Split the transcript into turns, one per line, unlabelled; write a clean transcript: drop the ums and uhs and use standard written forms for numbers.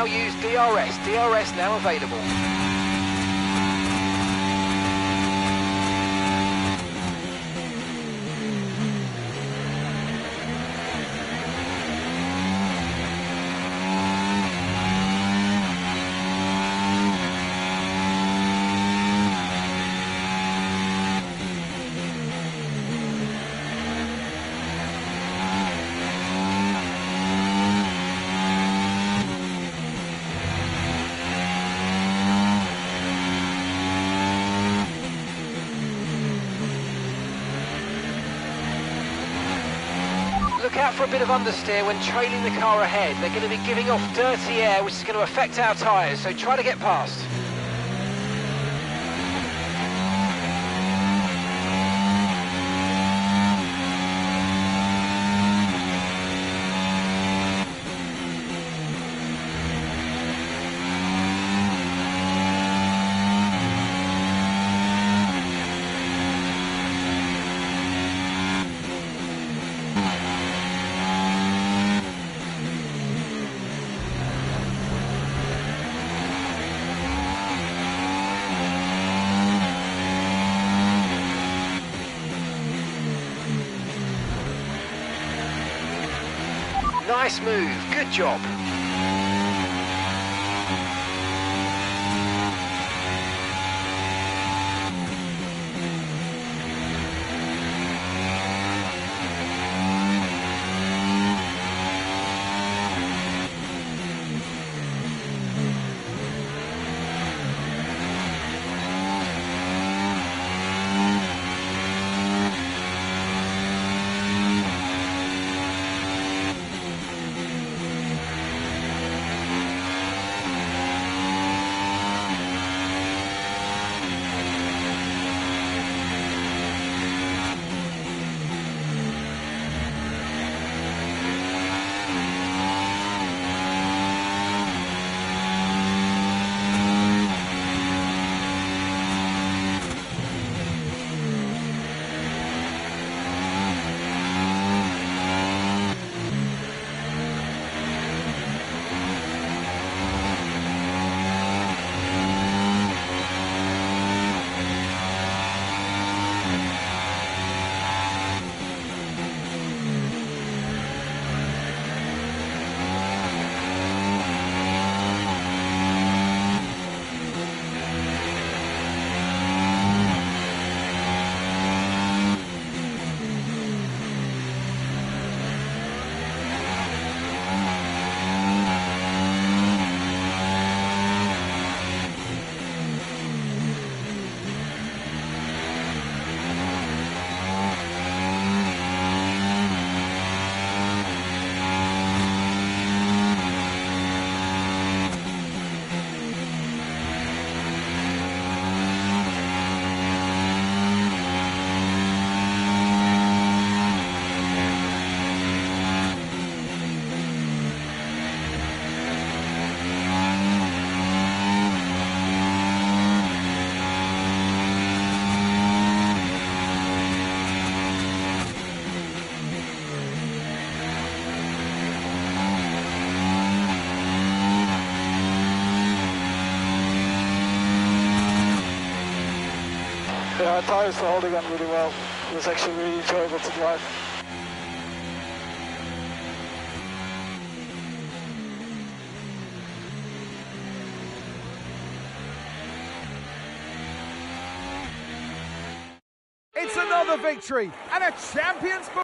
now use DRS. DRS now available. Look out for a bit of understeer when trailing the car ahead. They're going to be giving off dirty air, which is going to affect our tyres, so try to get past. Nice move, good job.
Yeah, our tyres were holding on really well. It was actually really enjoyable to drive.
It's another victory and a champion's